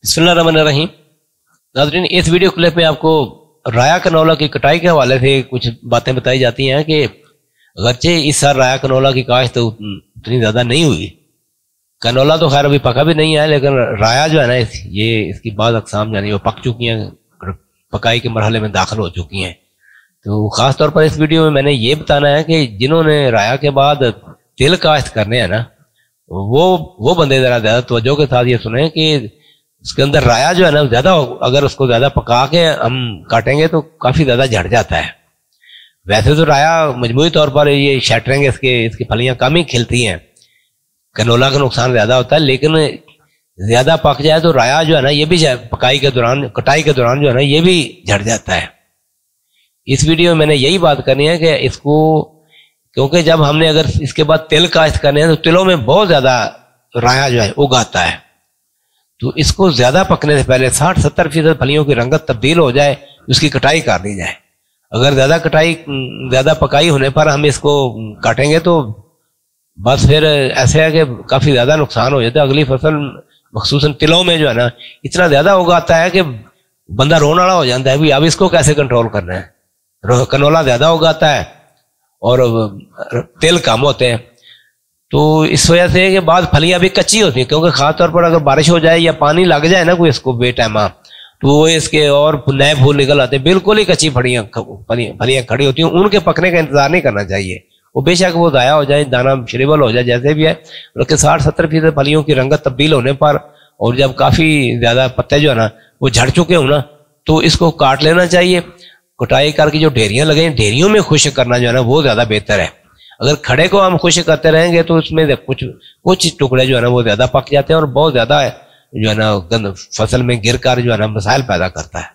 बिस्मिल्लाहिर्रहमानिर्रहीम। नाज़रीन, इस वीडियो क्लिप में आपको राया कनौला की कटाई के हवाले से कुछ बातें बताई जाती हैं कि अगरचे इस साल राया कनौला की काश्त तो उतनी ज़्यादा नहीं हुई। कनौला तो खैर अभी पका भी नहीं है, लेकिन राया जो है ना ये इसकी बाद अक़साम यानी वो पक चुकी हैं, पकाई के मरहले में दाखिल हो चुकी हैं। तो ख़ास तौर पर इस वीडियो में मैंने ये बताना है कि जिन्होंने राया के बाद तिल काश्त करने हैं ना, वो बंदे ज़रा तवज्जो के साथ ये सुने कि उसके अंदर राया जो है ना ज़्यादा, अगर उसको ज़्यादा पका के हम काटेंगे तो काफ़ी ज़्यादा झड़ जाता है। वैसे तो राया मजमूई तौर पर ये शैटरिंग इसकी फलियाँ कम ही खिलती हैं, कनौला का नुकसान ज़्यादा होता है, लेकिन ज़्यादा पक जाए तो राया जो है ना ये भी कटाई के दौरान जो है ना ये भी झड़ जाता है। इस वीडियो में मैंने यही बात करनी है कि इसको, क्योंकि जब हमने अगर इसके बाद तिल काश्त करने हैं तो तिलों में बहुत ज़्यादा राया जो है उगाता है, तो इसको ज़्यादा पकने से पहले 60-70% फलियों की रंगत तब्दील हो जाए, उसकी कटाई कर दी जाए। अगर ज़्यादा पकाई होने पर हम इसको काटेंगे तो बस फिर ऐसे है कि काफ़ी ज़्यादा नुकसान हो जाता है। अगली फसल मखसूसन तिलों में जो है ना इतना ज़्यादा उगाता है कि बंदा रोने वाला हो जाता है, भी अब इसको कैसे कंट्रोल करना है। कनौला ज़्यादा उगाता है और तिल कम होते हैं, तो इस वजह से कि बाद फलियां भी कच्ची होती हैं, क्योंकि खास तौर पर अगर बारिश हो जाए या पानी लग जाए ना कोई इसको बेटाइमा, तो वो इसके और नए फूल निकल आते हैं। बिल्कुल ही कच्ची फलियां खड़ी होती हैं, उनके पकने का इंतजार नहीं करना चाहिए। वो बेशक वो ज़ाया हो जाए, दाना श्रिबल हो जाए, जैसे भी है, बल्कि 60-70% फलियों की रंगत तब्दील होने पर और जब काफ़ी ज़्यादा पत्ते जो है ना वो झड़ चुके हो ना, तो इसको काट लेना चाहिए। कटाई करके जो ढेरियाँ लगे, ढेरियों में खुश्क करना जो है ना वो ज़्यादा बेहतर है। अगर खड़े को हम खुश्क करते रहेंगे तो उसमें कुछ टुकड़े जो है ना वो ज़्यादा पक जाते हैं और बहुत ज़्यादा जो है ना फसल में गिर कर जो है ना मसाइल पैदा करता है।